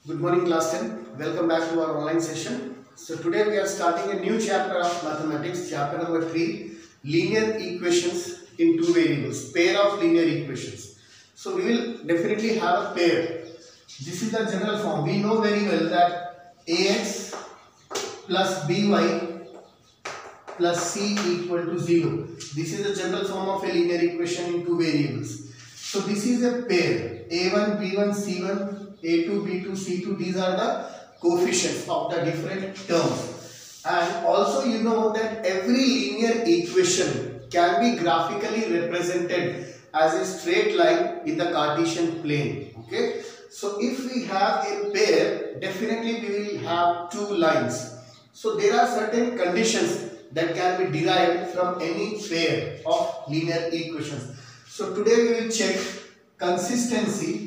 Good morning class 10. Welcome back to our online session. So today we are starting a new chapter of mathematics, chapter number 3, linear equations in two variables, pair of linear equations. So we will definitely have a pair. This is the general form. We know very well that ax plus by plus c equal to 0. This is the general form of a linear equation in two variables. So this is a pair, a1, b1, c1, a2, b2, c2, these are the coefficients of the different terms. And also you know that every linear equation can be graphically represented as a straight line in the Cartesian plane. Okay. So if we have a pair, definitely we will have two lines. So there are certain conditions that can be derived from any pair of linear equations. So today we will check consistency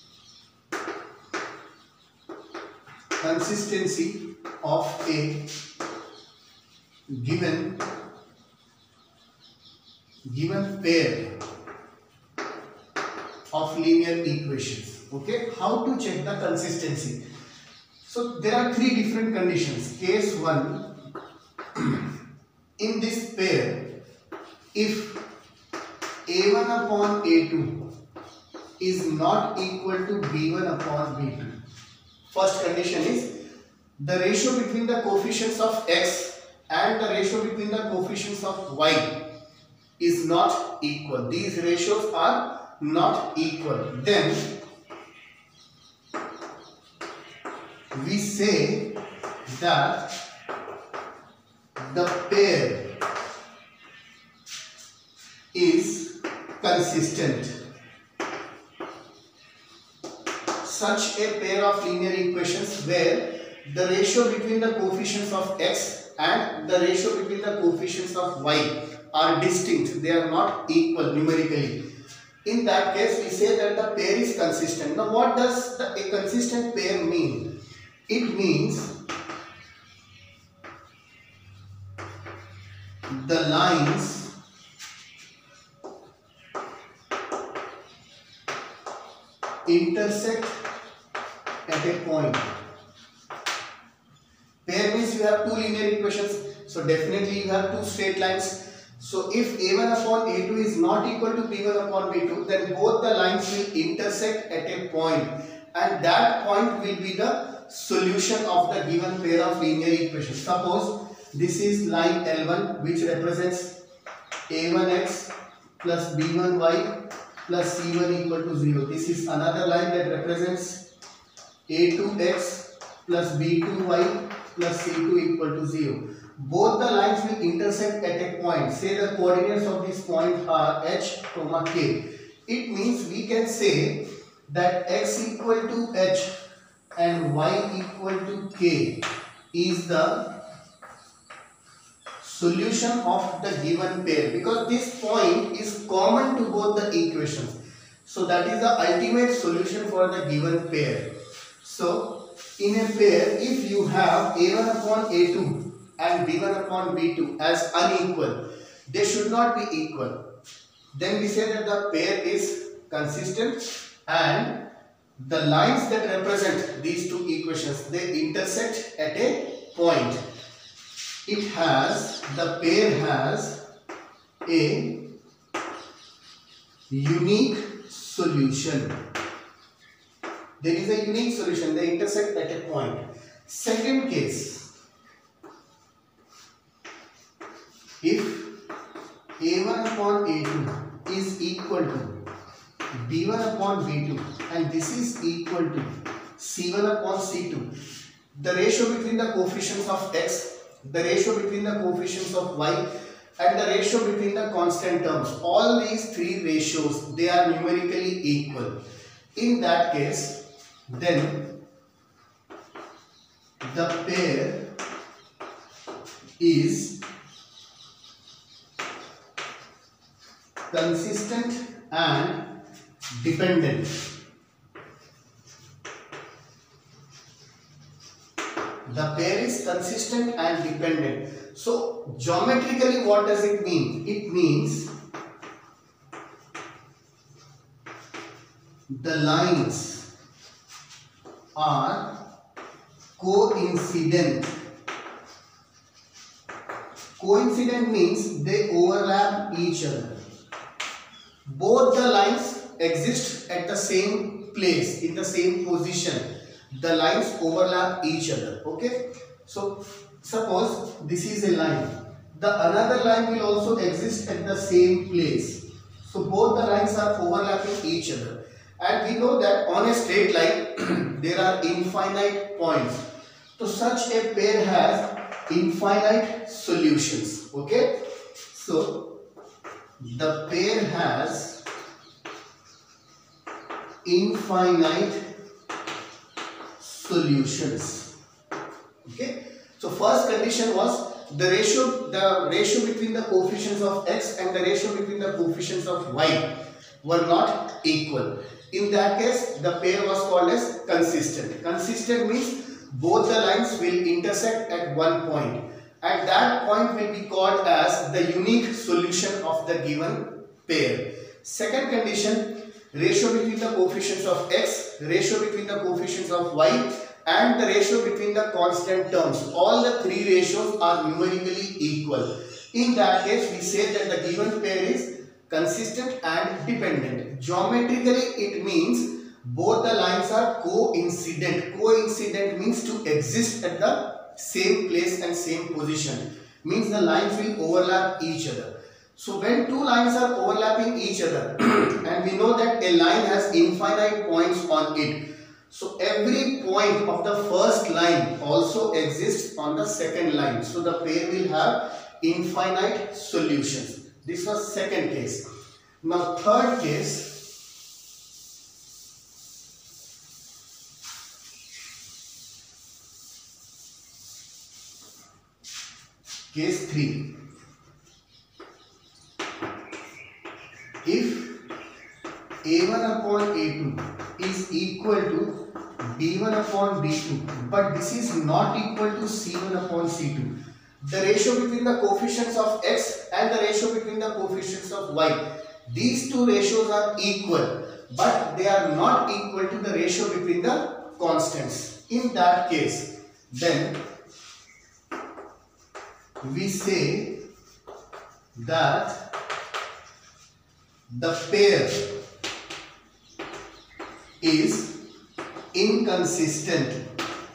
of a given pair of linear equations. Okay, how to check the consistency? So there are three different conditions. Case 1, in this pair, if a1 upon a2 is not equal to b1 upon b2. First condition is the ratio between the coefficients of x and the ratio between the coefficients of y is not equal. These ratios are not equal. Then we say that the pair is consistent. Such a pair of linear equations where the ratio between the coefficients of x and the ratio between the coefficients of y are distinct, they are not equal numerically. In that case, we say that the pair is consistent. Now, what does a consistent pair mean? It means the lines intersect at a point. Pair means you have two linear equations, so definitely you have two straight lines. So if a1 upon a2 is not equal to b1 upon b2, then both the lines will intersect at a point, and that point will be the solution of the given pair of linear equations. Suppose this is line L1, which represents a1x plus b1y plus c1 equal to 0. This is another line that represents a2x plus b2y plus c2 equal to 0. Both the lines will intersect at a point. Say the coordinates of this point are h, k. It means we can say that x equal to h and y equal to k is the solution of the given pair, because this point is common to both the equations. So that is the ultimate solution for the given pair. So in a pair, if you have a1 upon a2 and b1 upon b2 as unequal, they should not be equal. Then we say that the pair is consistent and the lines that represent these two equations, they intersect at a point. The pair has a unique solution. There is a unique solution, they intersect at a point. Second case, if a1 upon a2 is equal to b1 upon b2 and this is equal to c1 upon c2, the ratio between the coefficients of x, the ratio between the coefficients of y and the ratio between the constant terms, all these three ratios, they are numerically equal. In that case, then the pair is consistent and dependent. The pair is consistent and dependent. So geometrically, what does it mean? It means the lines are coincident. Coincident means they overlap each other. Both the lines exist at the same place, in the same position. The lines overlap each other. Okay. So suppose this is a line. The another line will also exist at the same place. So both the lines are overlapping each other. And we know that on a straight line there are infinite points. So such a pair has infinite solutions. Okay. So the pair has infinite solutions. Okay. So first condition was the ratio between the coefficients of x and the ratio between the coefficients of y were not equal. In that case, the pair was called as consistent. Consistent means both the lines will intersect at one point. At that point will be called as the unique solution of the given pair. Second condition, ratio between the coefficients of x, ratio between the coefficients of y, and the ratio between the constant terms. All the three ratios are numerically equal. In that case, we say that the given pair is consistent and dependent. Geometrically, it means both the lines are coincident. Coincident means to exist at the same place and same position. Means the lines will overlap each other. So when two lines are overlapping each other and we know that a line has infinite points on it. So every point of the first line also exists on the second line. So the pair will have infinite solutions. This was second case. Now third case. Case 3. If A1 upon A2 is equal to B1 upon B2, but this is not equal to C1 upon C2. The ratio between the coefficients of x and the ratio between the coefficients of y. These two ratios are equal, but they are not equal to the ratio between the constants. In that case, then we say that the pair is inconsistent.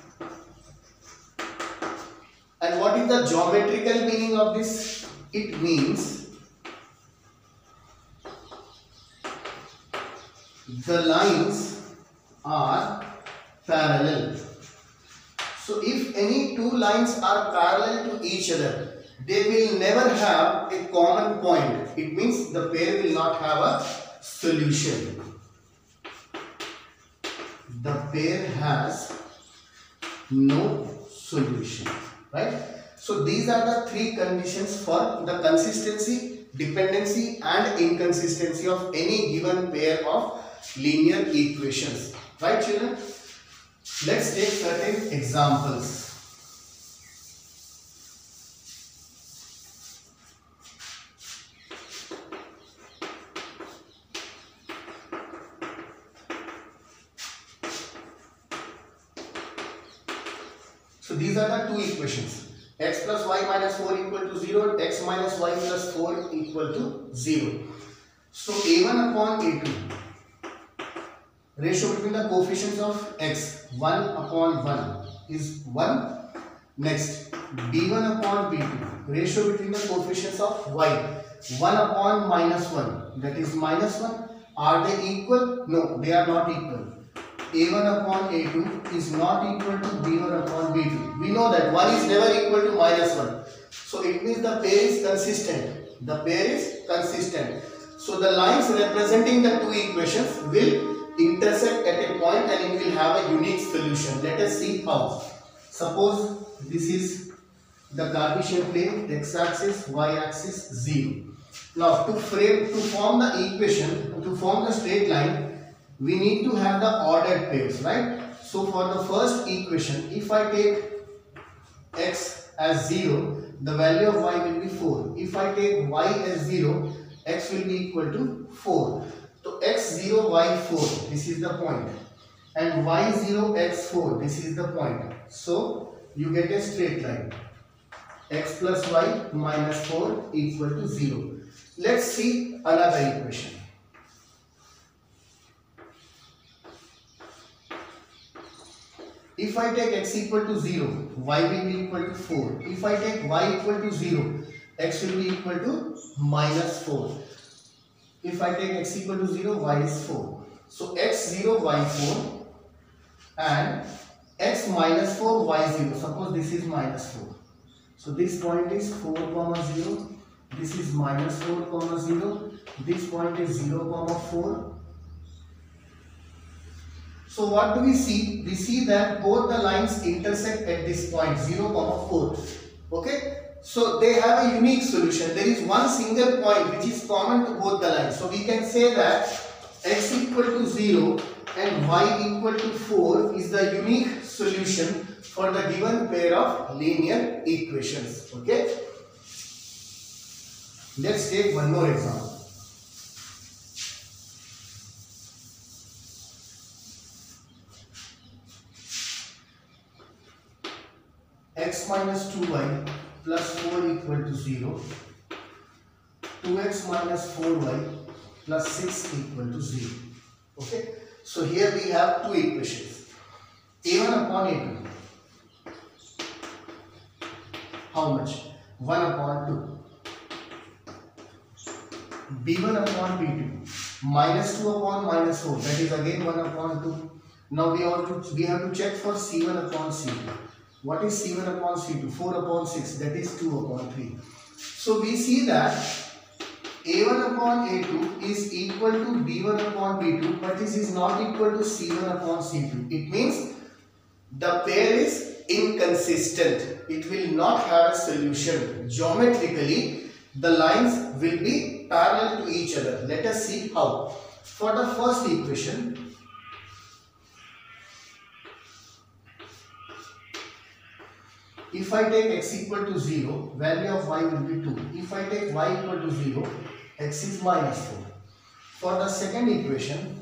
And what is the geometrical meaning of this? It means the lines are parallel. So if any two lines are parallel to each other, they will never have a common point. It means the pair will not have a solution. The pair has no solution, right? So these are the three conditions for the consistency, dependency and inconsistency of any given pair of linear equations, right children? Let's take certain examples. So these are the two equations. X plus y minus 4 equal to 0, x minus y plus 4 equal to 0. So A1 upon A2, ratio between the coefficients of x, 1 upon 1 is 1. Next, B1 upon B2, ratio between the coefficients of y, 1 upon minus 1, that is minus 1. Are they equal? No, they are not equal. A1 upon A2 is not equal to B1 upon B2. We know that 1 is never equal to minus 1. So it means the pair is consistent. The pair is consistent. So the lines representing the two equations will intersect at a point and it will have a unique solution. Let us see how. Suppose this is the Cartesian plane, x-axis, y-axis, 0. Now to form the equation, to form the straight line, we need to have the ordered pairs, right? So for the first equation, if I take x as 0, the value of y will be 4. If I take y as 0, x will be equal to 4. So x 0, y 4, this is the point. and y0 x4, this is the point. So you get a straight line. X plus y minus 4 equal to 0. Let's see another equation. If I take x equal to 0, y will be equal to 4. If I take y equal to 0, x will be equal to minus 4. If I take x equal to 0, y is 4. So x0, y4 and x minus 4, y0. Suppose this is minus 4. So this point is 4, 0. This is minus 4, 0. This point is 0, 4. So what do we see? We see that both the lines intersect at this point 0, 4. Okay? So they have a unique solution. There is one single point which is common to both the lines. So we can say that x equal to 0 and y equal to 4 is the unique solution for the given pair of linear equations. Okay? Let's take one more example. X minus 2y plus 4 equal to 0. 2x minus 4y plus 6 equal to 0. Okay. So here we have two equations. A1 upon A2. How much? 1 upon 2. B1 upon B2. Minus 2 upon minus 4. That is again 1 upon 2. Now we have to check for C1 upon C2. What is C1 upon C2? 4 upon 6. That is 2 upon 3. So we see that A1 upon A2 is equal to B1 upon B2, but this is not equal to C1 upon C2. It means the pair is inconsistent. It will not have a solution. Geometrically, the lines will be parallel to each other. Let us see how. For the first equation, if I take x equal to 0, value of y will be 2. If I take y equal to 0, x is minus 4. For the second equation,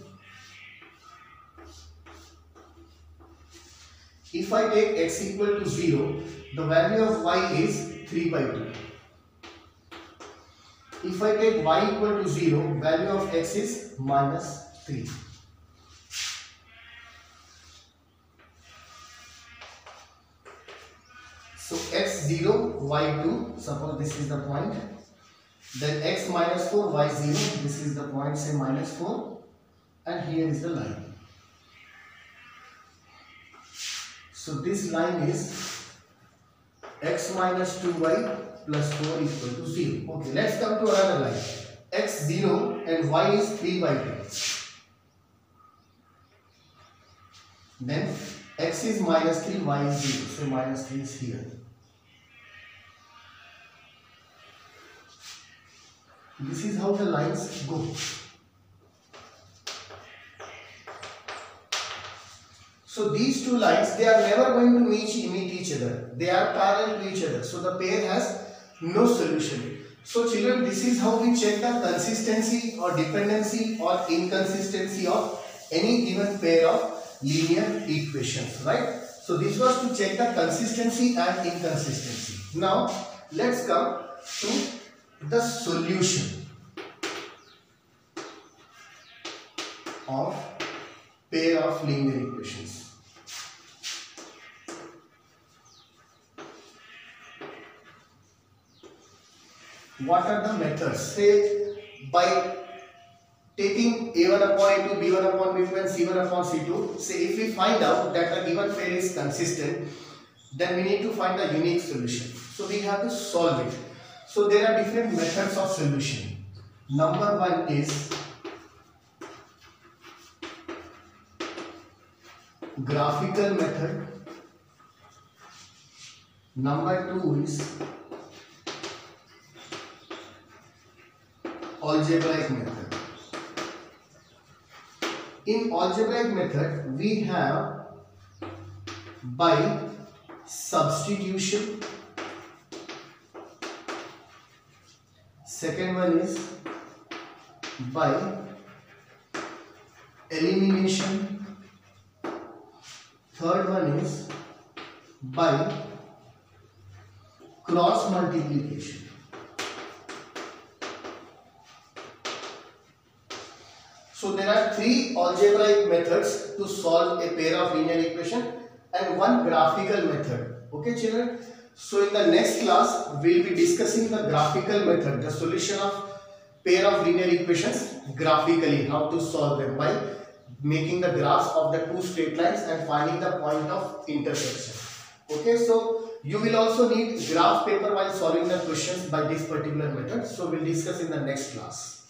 if I take x equal to 0, the value of y is 3 by 2. If I take y equal to 0, value of x is minus 3. So x0, y2, suppose this is the point. Then x minus 4, y0, this is the point, say minus 4. And here is the line. So this line is x minus 2y plus 4 equal to 0. Okay, let's come to another line. x0 and y is 3 by 2. Then x is minus 3, y is 0. So minus 3 is here. This is how the lines go. So these two lines, they are never going to meet each other. They are parallel to each other. So the pair has no solution. So children, this is how we check the consistency or dependency or inconsistency of any given pair of linear equations, right? So this was to check the consistency and inconsistency. Now let's come to the solution of pair of linear equations. What are the methods? Say by taking A1 upon A2, B1 upon B2 and C1 upon C2. Say if we find out that the given pair is consistent, then we need to find a unique solution. So we have to solve it. So there are different methods of solution. Number one is graphical method. Number two is algebraic method. In algebraic method, we have by substitution. Second one is by elimination. Third one is by cross multiplication. So there are three algebraic methods to solve a pair of linear equation and one graphical method. Okay children. So in the next class we will be discussing the graphical method, the solution of pair of linear equations graphically, how to solve them by making the graphs of the two straight lines and finding the point of intersection. Okay, so you will also need graph paper while solving the questions by this particular method. So we'll discuss in the next class.